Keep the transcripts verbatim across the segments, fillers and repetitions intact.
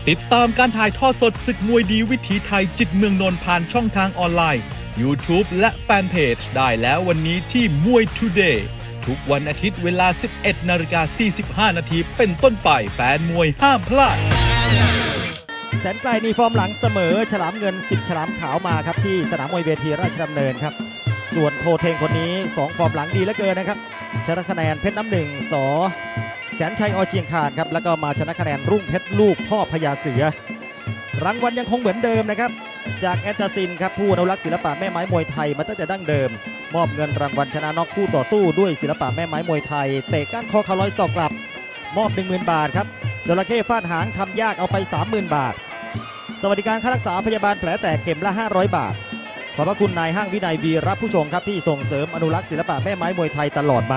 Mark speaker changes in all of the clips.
Speaker 1: ติดตามการถ่ายทอดสดศึกมวยดีวิถีไทยจิตเมืองนนท์ผ่านช่องทางออนไลน์ YouTube และแฟนเพจได้แล้ววันนี้ที่มวย Today ทุกวันอาทิตย์เวลา สิบเอ็ดนาฬิกาสี่สิบห้านาทีเป็นต้นไปแฟนมวยห้ามพลาด
Speaker 2: แสนไกลนี่ฟอร์มหลังเสมอฉลามเงินสิทธิ์ฉลามขาวมาครับที่สนามมวยเวทีราชดำเนินครับส่วนโทเทงคนนี้สองฟอร์มหลังดีเหลือเกินนะครับชนะคะแนนเพชรน้ำหนึ่งสอแสนชัยอเชียงคานครับแล้วก็มาชนะคะแนนรุ่งเพชรลูกพ่อพญาเสือรางวัลยังคงเหมือนเดิมนะครับจากแอตตาซินครับผู้อนุรักษ์ศิลปะแม่ไม้มวยไทยมาตั้งแต่ดั้งเดิมมอบเงินรางวัลชนะน็อกคู่ต่อสู้ด้วยศิลปะแม่ไม้มวยไทยเตะก้านคอเขาลอยศอกกลับมอบ หนึ่งหมื่น บาทครับจระเข้ฟาดหางทำยากเอาไป สามหมื่น บาทสวัสดิการค่ารักษาพยาบาลแผลแตกเข็มละห้าร้อยบาทขอบพระคุณนายห้างวินัยวีรับผู้ชมครับที่ส่งเสริมอนุรักษ์ศิลปะแม่ไม้มวยไทยตลอดมา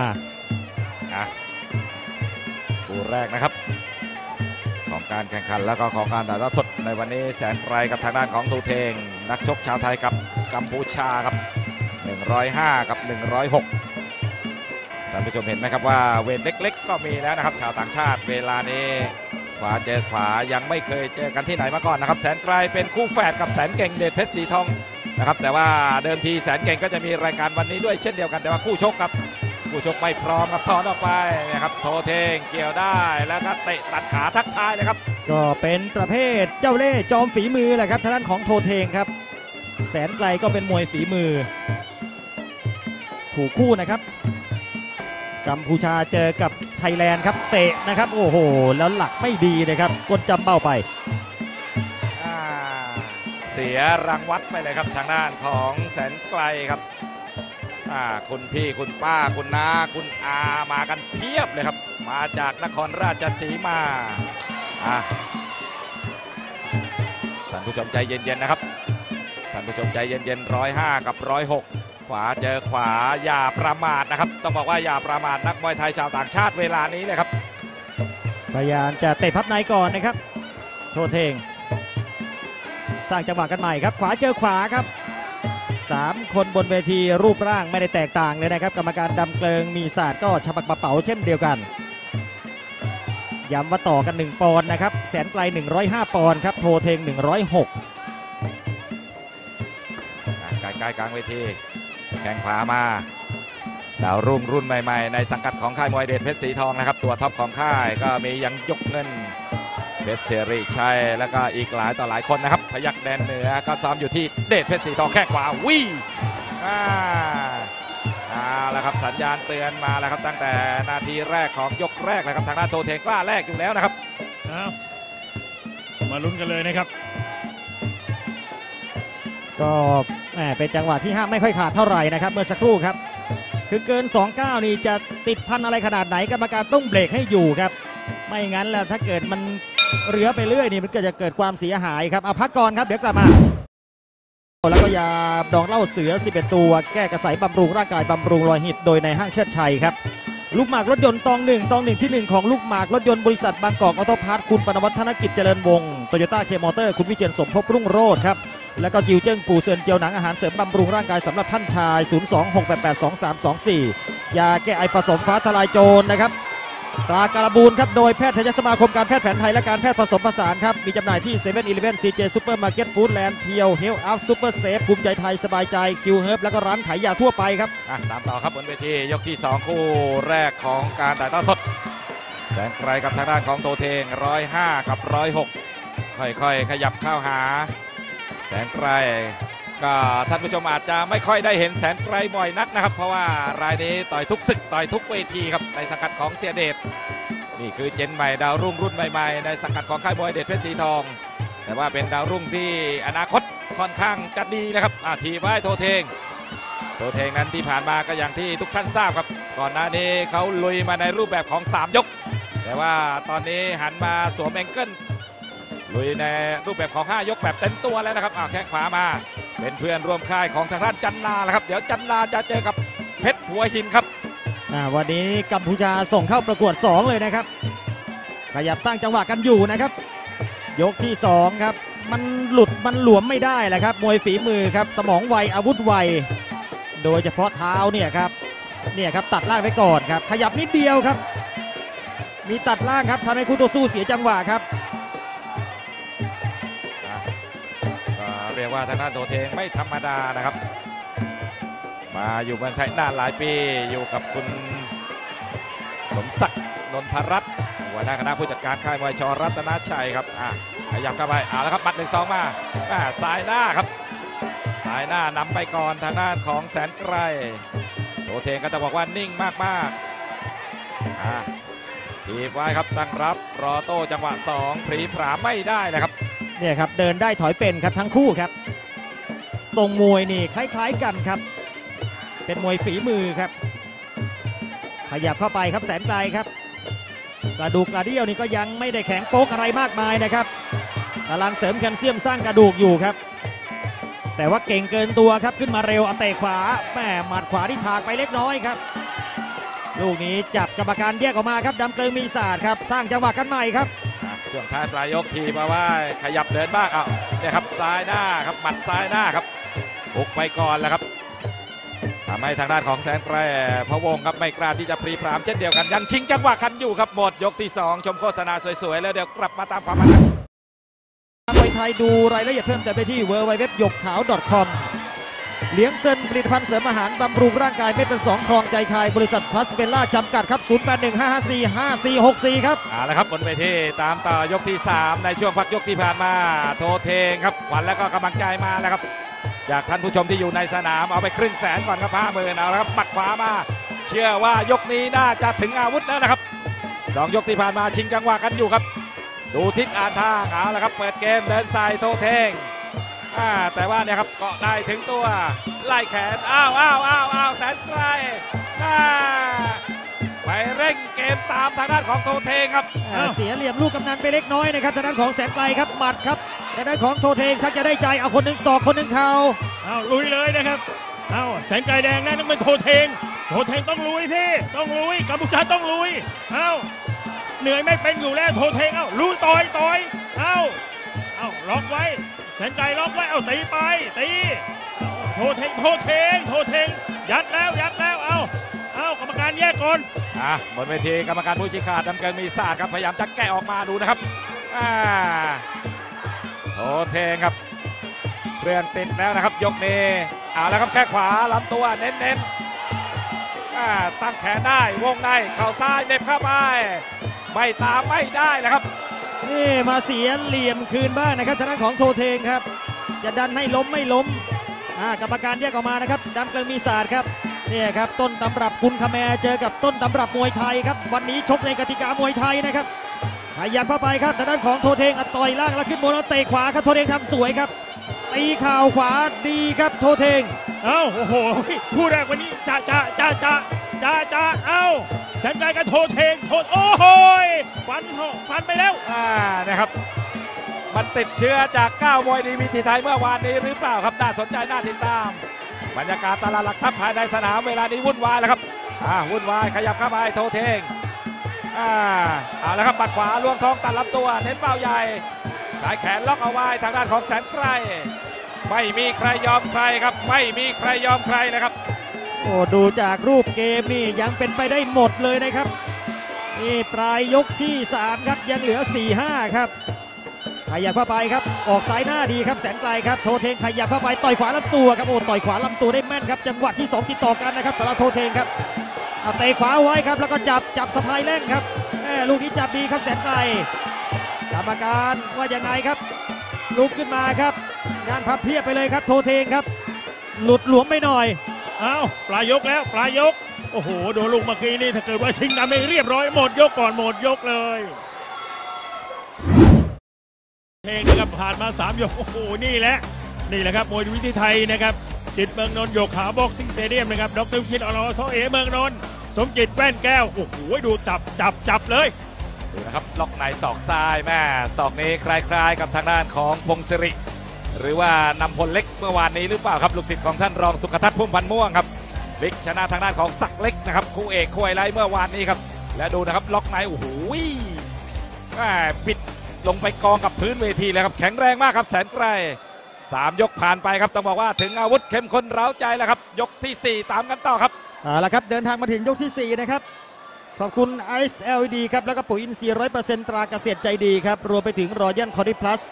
Speaker 3: คู่แรกนะครับของการแข่งขันแล้วก็ของการถ่ายทอดสดในวันนี้แสนไกลกับทางด้านของทูเทงนักชกชาวไทยกับกัมพูชาครับหนึ่งร้อยห้ากับหนึ่งร้อยหกท่านผู้ชมเห็นไหมครับว่าเวทเล็กๆก็มีแล้วนะครับชาวต่างชาติเวลานี้ขวาเจอขวายังไม่เคยเจอกันที่ไหนมาก่อนนะครับแสนไกลเป็นคู่แฝดกับแสนเก่งเดชเพชรสีทองนะครับแต่ว่าเดิมทีแสนเก่งก็จะมีรายการวันนี้ด้วยเช่นเดียวกันแต่ว่าคู่ชกครับผู้ชกไม่พร้อมครับถอนออกไปนะครับโทเทงเกี่ยวได้แล้วก็เตะตัดขาทักทายเลยครับ
Speaker 2: ก็เป็นประเภทเจ้าเล่ห์จอมฝีมือแหละครับทางด้านของโทเทงครับแสนไกลก็เป็นมวยฝีมือถูกคู่นะครับกัมพูชาเจอกับไทยแลนด์ครับเตะนะครับโอ้โหแล้วหลักไม่ดีนะครับกดจำเบ้าไป
Speaker 3: เสียรังวัดไปเลยครับทางด้านของแสนไกลครับคุณพี่คุณป้าคุณน้าคุณอามากันเพียบเลยครับมาจากนครราชสีมาท่านผู้ชมใจเย็นๆนะครับท่านผู้ชมใจเย็นๆร้อยห้ากับร้อยหกขวาเจอขวาอย่าประมาทนะครับต้องบอกว่าอย่าประมาทนักมวยไทยชาวต่างชาติเวลานี้เลยครับ
Speaker 2: พยายามจะเตะพับในก่อนนะครับโทเทงสร้างจังหวะกันใหม่ครับขวาเจอขวาครับสามคนบนเวทีรูปร่างไม่ได้แตกต่างเลยนะครับกรรมการดำเกลิงมีศาสตร์ก็ฉบักกระเป๋าเช่นเดียวกันย้ำว่าต่อกันหนึ่งปอนด์นะครับแสนไกลหนึ่งร้อยห้าปอนด์ครับโทเทงหนึ่งร้อยหก
Speaker 3: ใกล้ๆกลางเวทีแข้งขวามาดาวรุ่งรุ่นใหม่ๆในสังกัดของค่ายมวยเดชเพชรสีทองนะครับตัวท็อปของค่ายก็มียังยกเงินเพชรเสรีชัยแล้วก็อีกหลายต่อหลายคนนะครับพยัคฆ์แดนเหนือก็ซ้อมอยู่ที่เดชเพชรสีทองแค่ขวาวิ่งอ่าเอาละครับสัญญาณเตือนมาแล้วครับตั้งแต่นาทีแรกของยกแรกเลยครับทางด้านโทเทงกล้าแรกอยู่แล้วนะครับ
Speaker 4: มาลุ้นกันเลยนะครับ
Speaker 2: ก็เป็นจังหวะที่ห้ามไม่ค่อยขาดเท่าไหร่นะครับเมื่อสักครู่ครับคือเกินสองเก้านี่จะติดพันอะไรขนาดไหนกรรมการต้องเบรกให้อยู่ครับไม่งั้นแล้วถ้าเกิดมันเรือไปเรื่อยนี่มันก็จะเกิดความเสียหายครับเอาพักก่อนครับเดี๋ยวกลับมาแล้วก็ยาดองเหล้าเสือสิบเอ็ดตัวแก้กระสายบำรุงร่างกายบำรุงรอยหิดโดยในห้างเชิดชัยครับลูกหมากรถยนต์ตองหนึ่งตองหนึ่งที่หนึ่งของลูกหมากรถยนต์บริษัทบางกอกออโต้พาร์ทคุณปนวัฒนกิจเจริญวงศ์โตโยต้าเคมอเตอร์คุณวิเชียรสมภพรุ่งโรจน์ครับแล้วก็จิวเจิ้งปูเซินเจียวหนังอาหารเสริมบำรุงร่างกายสำหรับท่านชายศูนย์ สอง หก แปด แปด สอง สาม สอง สี่ยาแก้ไอผสมฟ้าทลายโจรนะครับตราการบูนครับโดยแพทยสมาคมการแพทย์แผนไทยและการแพทย์ผสมผสานครับมีจำหน่ายที่เซเว่นอีเลฟเว่นซีเจซูเปอร์มาร์เก็ตฟู้ดแลนด์เพียวเฮลอัพซูเปอร์เซฟภูมิใจไทยสบายใจคิวเฮิร์บแล้วก็ร้านขายยาทั่วไปครับ
Speaker 3: ตามต่อครับบนเวทียกที่สองคู่แรกของการถ่ายทอดสดแสนไกลกับทางด้านของโตเทงร้อยห้ากับร้อยหกค่อยๆขยับเข้าหาแสนไกลก็ท่านผู้ชมอาจจะไม่ค่อยได้เห็นแสนไกลบ่อยนักนะครับเพราะว่ารายนี้ต่อยทุกศึกต่อยทุกเวทีครับในสังกัดของเสียเดชนี่คือเจนใหม่ดาวรุ่งรุ่นใหม่ๆในสังกัดของค่ายมวยเดชเพชรสีทองแต่ว่าเป็นดาวรุ่งที่อนาคตค่อนข้างจะดีนะครับทีไว้โทเทงโทเทงนั้นที่ผ่านมาก็อย่างที่ทุกท่านทราบครับก่อนหน้านี้เขาลุยมาในรูปแบบของสามยกแต่ว่าตอนนี้หันมาสวมแองเกิลลุยในรูปแบบของห้ายกแบบเต็มตัวแล้วนะครับแข้งขวามาเป็นเพื่อนร่วมค่ายของทางด้านจันนาแล้วครับเดี๋ยวจันนาจะเจอกับเพชรหัวหินครับ
Speaker 2: วันนี้กัมพูชาส่งเข้าประกวดสองเลยนะครับขยับสร้างจังหวะกันอยู่นะครับยกที่สองครับมันหลุดมันหลวมไม่ได้แหละครับมวยฝีมือครับสมองไวอาวุธไวโดยเฉพาะเท้าเนี่ยครับเนี่ยครับตัดล่างไปก่อนครับขยับนิดเดียวครับมีตัดล่างครับทำให้คู่ต่อสู้เสียจังหวะครับ
Speaker 3: เรียกว่าทางด้านโตเทงไม่ธรรมดานะครับมาอยู่เมืองไทยนานหลายปีอยู่กับคุณสมศักดิ์นนทรัตน์หัวหน้าคณะผู้จัดการค่ายมวยชรัตนชัยครับอ่ะขยับเข้าไปเอาแล้วครับบัดหนึ่งสองมาสายหน้าครับสายหน้านำไปก่อนทางด้านของแสนไกรโตเทงก็จะบอกว่านิ่งมากๆอ่ะทีบไว้ครับตั้งรับรอโต้จังหวะสองพรีผราไม่ได้นะครับ
Speaker 2: เนี่ยครับเดินได้ถอยเป็นครับทั้งคู่ครับทรงมวยนี่คล้ายๆกันครับเป็นมวยฝีมือครับขยับเข้าไปครับแสนไกรครับกระดูกกระเดี่ยวนี่ก็ยังไม่ได้แข็งโป๊กอะไรมากมายนะครับกำลังเสริมแคลเซียมสร้างกระดูกอยู่ครับแต่ว่าเก่งเกินตัวครับขึ้นมาเร็วเอาเตะขวาแม่หมัดขวาที่ถากไปเล็กน้อยครับลูกนี้จับกรรมการแยกออกมาครับดำเกลิงมีศาสตร์ครับสร้างจังหวะกันใหม่ครับ
Speaker 3: ช่วงท้ายปลายยกทีมาว่าขยับเดินบ้างเอาเนี่ยครับซ้ายหน้าครับหมัดซ้ายหน้าครับบุกไปก่อนแล้วครับทำให้ทางด้านของแสนไกรพะวงครับไม่กล้าที่จะพรีพรามเช่นเดียวกันยังชิงจังหวะกันอยู่ครับหมดยกที่สองชมโฆษณาสวยๆแล้วเดี๋ยวกลับมาตามความมัน
Speaker 2: มวยไทยดูรายละเอียดเพิ่มเติมไปที่ ดับเบิลยู ดับเบิลยู ดับเบิลยู ดอท หยกขาว ดอท คอม เลี้ยงเซินผลิตภัณฑ์เสริมอาหารบำรุงร่างกายไม่เป็นสองครองใจคายบริษัทพลัสเบลล่าจำกัดครับศูนย์ แปด หนึ่ง ห้า ห้า สี่ ห้า สี่ หก สี่ครับ
Speaker 3: เอาละครับบนเวทีตามต่อยกที่สามในช่วงพักยกที่ผ่านมาโทเทงครับขวัญแล้วก็กำลังใจมาแล้วครับจากท่านผู้ชมที่อยู่ในสนามเอาไปครึ่งแสนก่อนครับห้าหมื่นเอาละครับปักขวามาเชื่อว่ายกนี้น่าจะถึงอาวุธแล้วนะครับสองยกที่ผ่านมาชิงจังหวะกันอยู่ครับดูทิศอ่านทางเอาละครับเปิดเกมเดินใส่โทเทงแต่ว่าเนี่ยครับเกาะได้ถึงตัวไล่แขนอ้าวอ้าวอ้าวอ้าวแสนไกรไปเร่งเกมตามทางด้านของโทเทงครับ
Speaker 2: เสียเหลี่ยมลูกกำนันไปเล็กน้อยนะครับทางด้านของแสนไกรครับหมัดครับทางด้านของโทเทงชักจะได้ใจเอาคนหนึ่งศอกคนหนึ่งเข่า
Speaker 4: เอาลุยเลยนะครับเอาแสนไกรแดงนั่นต้องเป็นโทเทงโทเทงต้องลุยที่ต้องลุยกัมพูชาต้องลุยเอาเหนื่อยไม่เป็นอยู่แล้วโทเทงเอาลุยต่อยต่อยเอาเอาล็อกไว้แสนไกรล็อกไว้เอาตีไปตีโทเทงโทเทงโทเทงยัดแล้วยัดแล้วเอาเอากรรมการแยกก่อน
Speaker 3: อ่ะบนเวทีกรรมการผู้ชี้ขาดดำเกินมีศาสตร์ครับพยายามจะแกะออกมาดูนะครับอ่าโทเทงครับเครื่องติดแล้วนะครับยกนี้เอาแล้วครับแค่ขวาลำตัวเน้นเน้นตั้งแขนได้วงในเข่าซ้ายเด็บเข้าไปไม่ตามไม่ได้นะครับ
Speaker 2: นี่มาเสียเหลี่ยมคืนบ้างนะครับทางด้านของโทเทงครับจะดันให้ล้มไม่ล้มกรรมการแยกออกมานะครับดำเกลิงมีศาสตร์ครับนี่ครับต้นตำรับกุลคแมเจอกับต้นตำรับมวยไทยครับวันนี้ชกในกติกามวยไทยนะครับขยับเข้าไปครับทางด้านของโทเทงต่อยล่างแล้วขึ้นบนแล้วเตะขวาครับโทเทงทำสวยครับตีเข่าขวาดีครับโทเทง
Speaker 4: เอ้าโอ้โหคู่แรกวันนี้จ้าจ้าจ้าจ้าจ้าจ้าเอ้าแสนไกรกับโทเทงโทโอ้โหฟันฟันไปแล้ว
Speaker 3: อ่านะครับมันติดเชื้อจากก้าวมวยดีวิธีไทยเมื่อวานนี้หรือเปล่าครับน่าสนใจน่าติดตามบรรยากาศตลาดหลักทรัพย์ภายในสนามเวลานี้วุ่นวายแล้วครับอ่าวุ่นวายขยับเข้าไปโทเทงอ่าเอาละครับปัดขวาล่วงท้องตัดลำตัวเน้นเป้าใหญ่สายแขนล็อกเอาไว้ทางด้านของแสนไกรไม่มีใครยอมใครครับไม่มีใครยอมใครเลยครับ
Speaker 2: โอ้ดูจากรูปเกมนี่ยังเป็นไปได้หมดเลยนะครับนี่ปลายยกที่สามครับยังเหลือ สี่ ห้า ครับขยับเข้าไปครับออกสายหน้าดีครับแสนไกรครับโทเทงขยับเข้าไปต่อยขวาลำตัวครับโอ้ต่อยขวาลำตัวได้แม่นครับจังหวะที่สองติดต่อกันนะครับสำหรับโทเทงครับเอาเตะขวาไว้ครับแล้วก็จับจับสะพายแล่นครับแม่ลูกนี้จับดีครับแสนไกรกรรมการว่ายังไงครับลุกขึ้นมาครับงานพับเพียบไปเลยครับโทเทงครับหลุดหลวมไปหน่อย
Speaker 4: อ้าวปลายยกแล้วปลายยกโอ้โหโดนลูกเมื่อกี้นี่ถ้าเกิดว่าชิงดำไม่เรียบร้อยหมดยกก่อนหมดยกเลยเพลงนะครับผ่านมาสามยกโอ้โหนี่แหละนี่แหละครับมวยวิธีไทยนะครับจิตเมืองนนท์โยกขาบ็อกซิ่งสเตเดียมนะครับดร.คิดอรซอเอเมืองนนท์สมจิตแว่นแก้วโอ้โหดูจับจับจับเลย
Speaker 3: ดูนะครับล็อกในศอกซ้ายแม่ศอกนี้คล้ายๆกับทางด้านของพงศิริหรือว่านำพลเล็กเมื่อวานนี้หรือเปล่าครับลูกศิษย์ของท่านรองสุขทัศน์พุ่มพันธ์ม่วงครับบิ๊กชนะทางด้านของศักดิ์เล็กนะครับคู่เอกคู่ไฮไลท์เมื่อวานนี้ครับและดูนะครับล็อกในโอ้โหปิดลงไปกองกับพื้นเวทีเลยครับแข็งแรงมากครับแสนไกรสามยกผ่านไปครับต้องบอกว่าถึงอาวุธเข้มข้นเร้าใจแล้วครับยกที่สี่ตามกันต่อครับ
Speaker 2: เอาละครับเดินทางมาถึงยกที่สี่นะครับขอบคุณ ไอ เอส แอล อี ดี ครับแล้วก็ปุ๋ยอินทรีย์ ร้อยเปอร์เซ็นต์ ตราเกษตรใจดีครับรวมไปถึงรอยัลคอร์ดิพลัส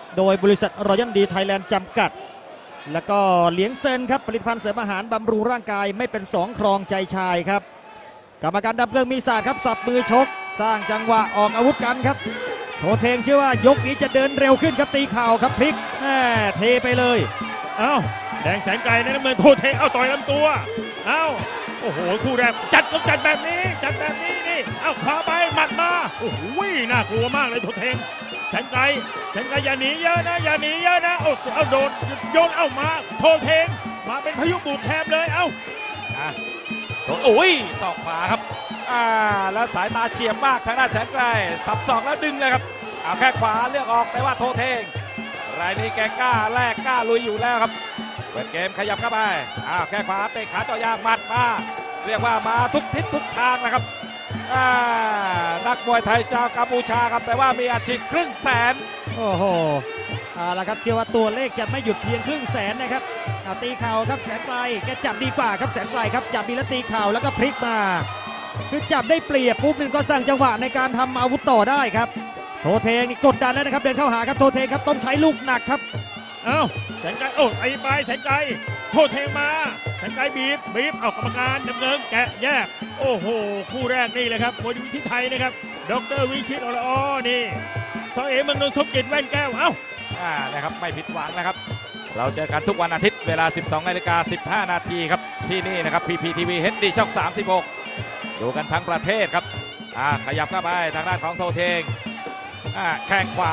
Speaker 2: โดยบริษัทรอยัลดีไทยแลนด์จำกัดแล้วก็เหลียงเซินครับผลิตภัณฑ์เสริมอาหารบำรุงร่างกายไม่เป็นสองครองใจชายครับกรรมการดับเครื่องมีศาสตร์ครับสับมือชกสร้างจังหวะออกอาวุธกันครับโทเทงเชื่อว่ายกนี้จะเดินเร็วขึ้นครับตีเข่าครับพลิกแม่เทไปเลย
Speaker 4: เอ้าแดงแสนไกลนะน้ำเงินโทเทงเอาต่อยลำตัวเอ้าโอ้โหคู่แรกจัดต้องจัดแบบนี้จัดแบบนี้นี่เอาขวาไปหมัดมาโอ้โหน่ากลัวมากเลยโทเทงแสนไกลแสนไกลอย่าหนีเยอะนะอย่าหนีเยอะนะเอาเอาโดนโยนเอามาโทเทงมาเป็นพายุบุกแคมเลยเอ้า
Speaker 3: โอ้ยศอกขวาครับอ่าแล้วสายตาเฉียบมากทางด้านแสนไกลสับศอกแล้วดึงเลยครับเอาแค่ขวาเลือกออกแต่ว่าโทเทงรายนี้แกกล้าแลกกล้าลุยอยู่แล้วครับเปิดเกมขยับเข้าไปอ้าวแค่ขวาเตะขาเจาะยางหมัดมาเรียกว่ามาทุกทิศทุกทางนะครับนักมวยไทยชาวกัมพูชาครับแต่ว่ามีอาชีพครึ่งแสน
Speaker 2: โอ้โหเอาละครับเชื่อว่าตัวเลขจะไม่หยุดเพียงครึ่งแสนนะครับเอาตีเข่าครับแสนไกลแกจับดีกว่าครับแสนไกลครับจับดีแล้วตีเข่าแล้วก็พลิกมาคือจับได้เปรียบปุ๊บนึงก็สร้างจังหวะในการทำอาวุธต่อได้ครับโทเทงนี่กดดันแล้วนะครับเดินเข้าหาครับโทเทงครับต้องใช้ลูกหนักครับ
Speaker 4: เอ้าแสนไกลโอ้ไอ้ไปแสนไกลโทเทงมาแสนไกลบีบบีบเอากรรมการดำเนินแกะแยกโอ้โหคู่แรกนี่เลยครับมวยที่ไทยนะครับดร.วิชิตอรอนี่ซอเอเมืองนนท์สมจิตแว่นแก้วเอ้า
Speaker 3: อ่านะครับไม่ผิดหวังนะครับเราเจอกันทุกวันอาทิตย์เวลา สิบสองนาฬิกาสิบห้านาทีครับที่นี่นะครับ พี พี ที วี เอช ดี ช่องสามสิบหกดูกันทั้งประเทศครับอ่าขยับเข้าไปทางด้านของโทเทงอ่าแข้งขวา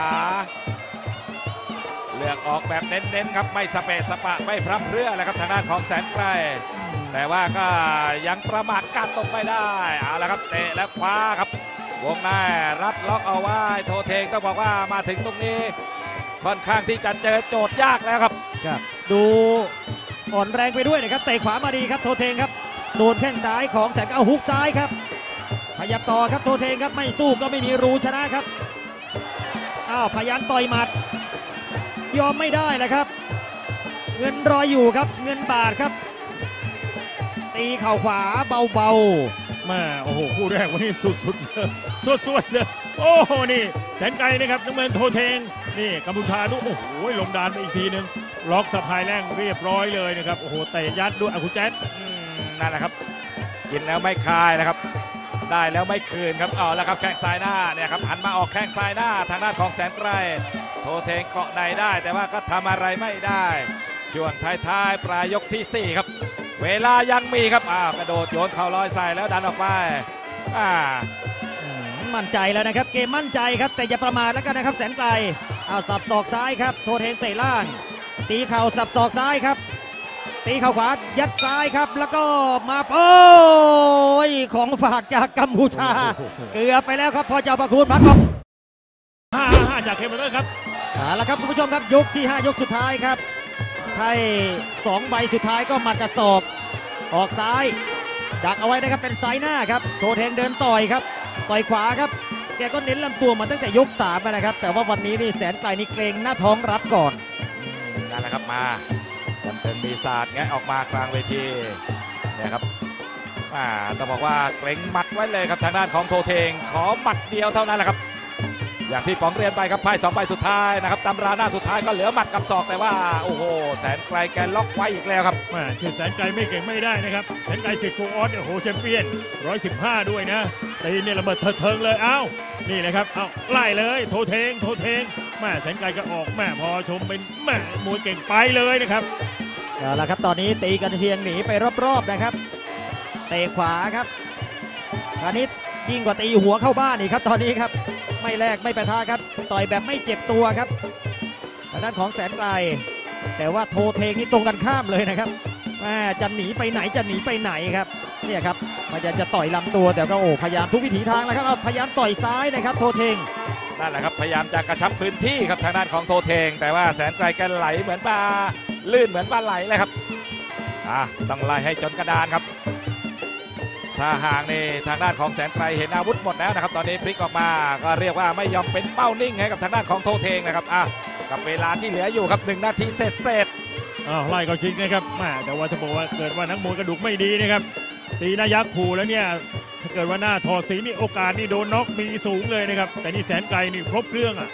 Speaker 3: เลือกออกแบบเน้นๆครับไม่สเปะสปะไม่พร่ำเพรื่อเลยครับทางด้านของแสนไกลแต่ว่าก็ยังประมาทกัดตกไปได้เอาละครับเตะและคว้าครับวงในรัดล็อกเอาไว้โทเทงต้องบอกว่ามาถึงตรงนี้ค่อนข้างที่จะเจอโจทย์ยากแล้วครับ
Speaker 2: ครับดูอ่อนแรงไปด้วยนะครับเตะขวามาดีครับโทเทงครับโดนแข้งซ้ายของแสนเอาฮุกซ้ายครับขยับต่อครับโทเทงครับไม่สู้ก็ไม่มีรูชนะครับอ้าวพยายามต่อยหมัดยอมไม่ได้เลยครับเงินรออยู่ครับเงินบาทครับตีเข่าขวาเบา
Speaker 4: ๆมาโอ้โหคู่แรกวันนี้สุดๆเลยสุดๆเลยโอ้โหนี่แสนไกลนะครับน้ำเงินโทเทงนี่กัมพูชาดูโอ้โหลงดานไปอีกทีนึงล็อกสะพายแรงเรียบร้อยเลยนะครับโอ้โหเตะยัดด้วยอากุแจ๊ด
Speaker 3: นั่นแหละครับกินแล้วไม่คายนะครับได้แล้วไม่คืนครับเอาแล้วครับแข้งซ้ายหน้าเนี่ยครับหันมาออกแข้งซ้ายหน้าทางด้านของแสนไกลโทเทงเกาะในได้แต่ว่าก็ทำอะไรไม่ได้ช่วงท้ายๆปลายยกที่สี่ครับเวลายังมีครับอ้าวกระโดดโยนเข่าลอยใส่แล้วดันออกไปอ่า
Speaker 2: มั่นใจแล้วนะครับเกมมั่นใจครับแต่อย่าประมาทแล้วกันนะครับแสนไกลเอาสับศอกซ้ายครับโทเทงเตะล่างตีเข่าสับศอกซ้ายครับตีเข่าขวายัดซ้ายครับแล้วก็มาโอ้ยของฝากจากกัมพูชาเกือบไปแล้วครับพอเจ้าประคุณพักก่อน
Speaker 4: ห้าห้าจากเคมเบอร์ครับ
Speaker 2: เอาละครับคุณผู้ชมครับยกที่ห้ายกสุดท้ายครับไพ่สองใบสุดท้ายก็มัดกระสอบออกซ้ายดักเอาไว้นะครับเป็นซ้ายหน้าครับโทเทงเดินต่อยครับต่อยขวาครับแกก็เน้นลำตัวมาตั้งแต่ยกสามนะครับแต่ว่าวันนี้นี่แสนไกลนี่เกรงหน้าท้องรับก่อน
Speaker 3: นั่นแหละครับมาจำเป็นปีศาจแงะออกมากลางเวทีเนี่ยครับอ่าต้องบอกว่าเกรงหมัดไว้เลยครับทางด้านของโทเทงขอหมัดเดียวเท่านั้นแหละครับอย่างที่ป๋องเรียนไปครับไพ่สองใบสุดท้ายนะครับตำราหน้าสุดท้ายก็เหลือหมัดกับศอกแต่ว่าโอ้โหแสนไกลแกล็อกไว้อีกแล้วครับ
Speaker 4: แม่คือแสนไกลไม่เก่งไม่ได้นะครับแสนไกลสิทธิ์ครูออสโอ้โหแชมเปี้ยนหนึ่งร้อยสิบห้าด้วยนะตีเนี่ยระเบิดเทิงเลยเอ้านี่นะครับเอ้าไล่เลยโทเทงโทเทงแม่แสนไกลก็ออกแม่พอชมเป็นแม่มวยเก่งไปเลยนะครับ
Speaker 2: เอาละครับตอนนี้ตีกันเพียงหนีไปรอบๆนะครับเตะขวาครับคราวนี้ยิ่งกว่าตีหัวเข้าบ้านอีกครับตอนนี้ครับไม่แลกไม่ปะทะครับต่อยแบบไม่เจ็บตัวครับทางด้านของแสนไกลแต่ว่าโทเทงนี่ตรงกันข้ามเลยนะครับแม่จะหนีไปไหนจะหนีไปไหนครับเนี่ยครับพยายามจะต่อยลำตัวแต่ก็โอ้พยายามทุกวิถีทางแล้วครับพยายามต่อยซ้ายนะครับโทเทง
Speaker 3: นั่นแหละครับพยายามจะกระชับพื้นที่ครับทางด้านของโทเทงแต่ว่าแสนไกลแกไหลเหมือนปลาลื่นเหมือนปลาไหลเลยครับอ่ะต้องไล่ให้จนกระดานครับถ้าห่างนี่ทางด้านของแสนไกลเห็นอาวุธหมดแล้วนะครับตอนนี้พลิกออกมาก็เรียกว่าไม่ยอมเป็นเป้านิ่งให้กับทางด้านของโทเทงนะครับอ่ะกับเวลาที่เหลืออยู่ครับหนึ่งนาทีเสร็จเสร็จ
Speaker 4: อ้าวไล่ก็ชิงนะครับแม่แต่ว่าถ้าบอกว่าเกิดว่านักมวยกระดูกไม่ดีนะครับตีหน้ายักษ์ขู่แล้วเนี่ยถ้าเกิดว่าหน้าถอดสีนี่โอกาสนี่โดนน็อกมีสูงเลยนะครับแต่นี่แสนไกลนี่ครบเครื่องอ่ะ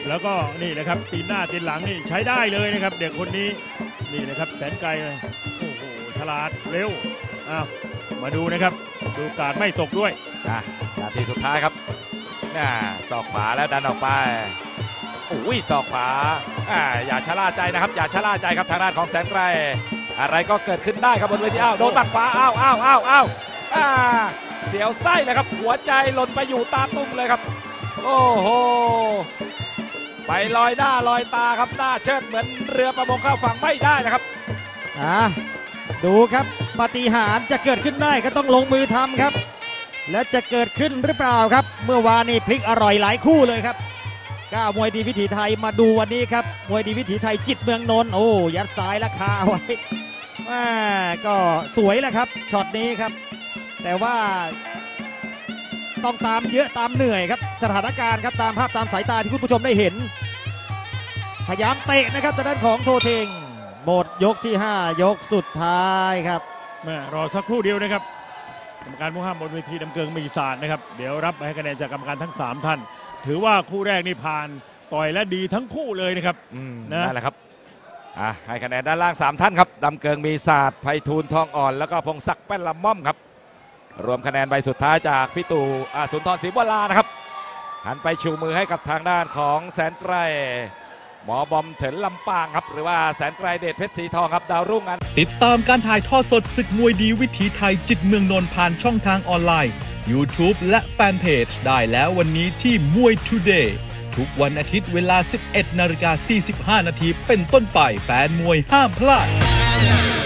Speaker 4: แล้วก็นี่นะครับตีนหน้าตีนหลังนี่ใช้ได้เลยนะครับเด็กคนนี้นี่นะครับแสนไกลเลยโอ้โหฉลาดเร็วอ้าวมาดูนะครับดูการไม่ตกด้วย
Speaker 3: อ่ะนาทีสุดท้ายครับน่าศอกขวาแล้วดันออกไปอุ้ยศอกขวาอ่าอย่าชะล่าใจนะครับอย่าชะล่าใจครับทางด้านของแสนไกลอะไรก็เกิดขึ้นได้ครับบนเวทีอ้าวโดนบักขวาอ้าวอ้าวอ้าวอ้าวอ่าเสียวไส้เลยครับหัวใจหล่นไปอยู่ตาตุ้มเลยครับโอ้โหไปลอยหน้าลอยตาครับหน้าเชิดเหมือนเรือประมงเข้าฝั่งไม่ได้นะครับ
Speaker 2: อ่าดูครับปาฏิหาริย์จะเกิดขึ้นได้ก็ต้องลงมือทำครับและจะเกิดขึ้นหรือเปล่าครับเมื่อวานนี้พลิกอร่อยหลายคู่เลยครับก้าวมวยดีวิถีไทยมาดูวันนี้ครับมวยดีวิถีไทยจิตเมืองนนท์โอ้ยัดซ้ายและคาไว้ว่าก็สวยแหละครับช็อตนี้ครับแต่ว่าต้องตามเยอะตามเหนื่อยครับสถานการณ์ครับตามภาพตามสายตาที่คุณผู้ชมได้เห็นพยายามเตะนะครับทางด้านของโทเทงหมดยกที่ห้ายกสุดท้ายครับ
Speaker 4: แม่รอสักครู่เดียวนะครับกรรมการผู้ห้ามบนเวทีน้ำเกลือมีศาสตร์นะครับเดี๋ยวรับให้คะแนนจากกรรมการทั้งสามท่านถือว่าคู่แรกนี่ผ่านต่อยและดีทั้งคู่เลยนะครับ
Speaker 3: นะนั่นแหละครับอ่ะให้คะแนนด้านล่างสามท่านครับดำเกิงมีศาสตร์ไพฑูรย์ทองอ่อนแล้วก็พงศักดิ์แป้นลำม่อมครับรวมคะแนนใบสุดท้ายจากพี่ตู่สุนทรศรีวรานะครับหันไปชูมือให้กับทางด้านของแสนไกรหมอบอมเถินลำปางครับหรือว่าแสนไกรเดชเพชรสีทองครับดาวรุ่งอัน
Speaker 1: ติดตามการถ่ายทอดสดศึกมวยดีวิถีไทยจิตเมืองนนท์ผ่านช่องทางออนไลน์ YouTube และแฟนเพจได้แล้ววันนี้ที่มวย Today ทุกวันอาทิตย์เวลา สิบเอ็ดนาฬิกาสี่สิบห้านาทีเป็นต้นไปแฟนมวยห้ามพลาด